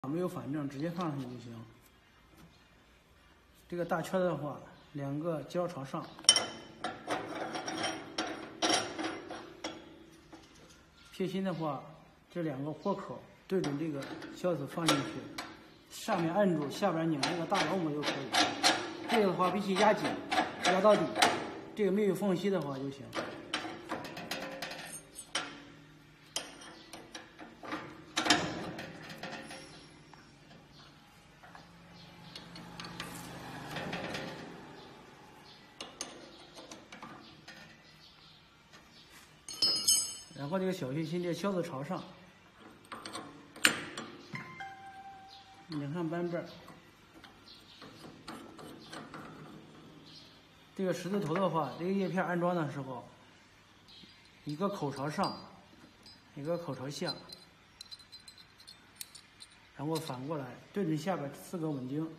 没有反正，直接放上去就行。这个大圈的话，两个尖朝上，撇心的话，这两个豁口对准这个销子放进去，上面按住，下边拧这个大螺母就可以。这个的话必须压紧，压到底，这个没有缝隙的话就行。 然后这个小心心，这销子朝上，拧上扳把。这个十字头的话，这个叶片安装的时候，一个口朝上，一个口朝下，然后反过来对准下边4个稳钉，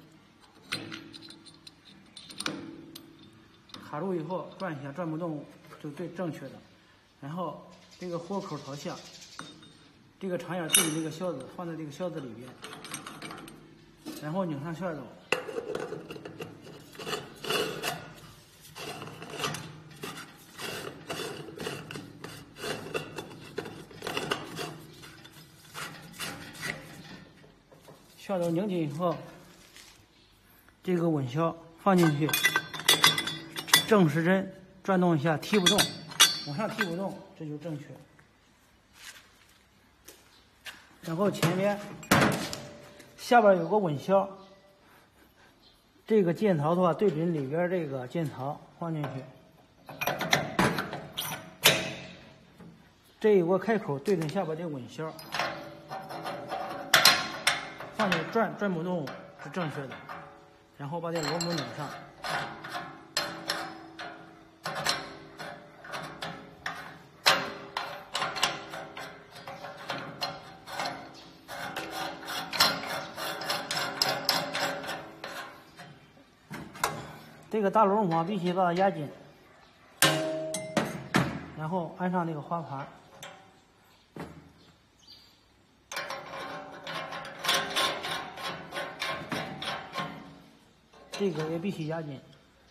卡住以后转一下，转不动就对正确的，然后。 这个豁口朝下，这个长眼对准这个销子，放在这个销子里边，然后拧上旋斗，旋斗拧紧以后，这个稳销放进去，正时针转动一下，踢不动。 往上踢不动，这就正确。然后前面下边有个稳销，这个键槽的话对准里边这个键槽放进去，这有个开口对准下边这稳销，放进去转不动是正确的。然后把这螺母拧上。 这个大螺母必须把它压紧，然后安上这个花盘，这个也必须压紧。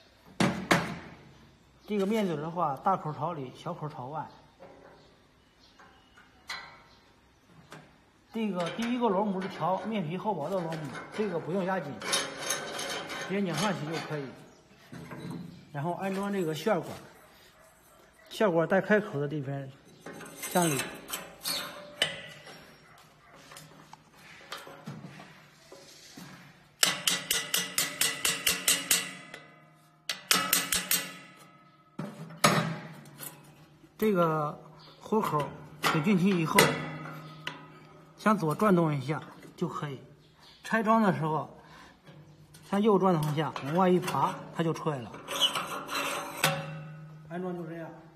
这个面嘴的话，大口朝里，小口朝外。这个第一个螺母是调面皮厚薄的螺母，这个不用压紧，直接拧上去就可以。 然后安装这个旋管，旋管带开口的地方向里，这个豁口怼进去以后，向左转动一下就可以。拆装的时候，向右转动一下，往外一爬，它就出来了。安装就这样。